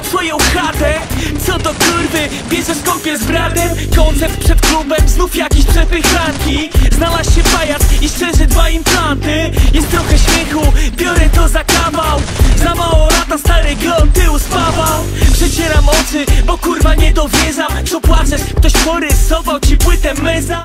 na twoją chatę. Co do kurwy, bierzesz kąpiel z bratem. Koncert przed klubem, znów jakiś przepychanki. Znalazł się pajac i szczerze 2 implanty. Jest trochę śmiechu, biorę to za kawał. Za mało lata stary glon tył spawał. Przecieram oczy, bo kurwa nie dowierzam. Co płaczesz, ktoś porysował ci płytę meza.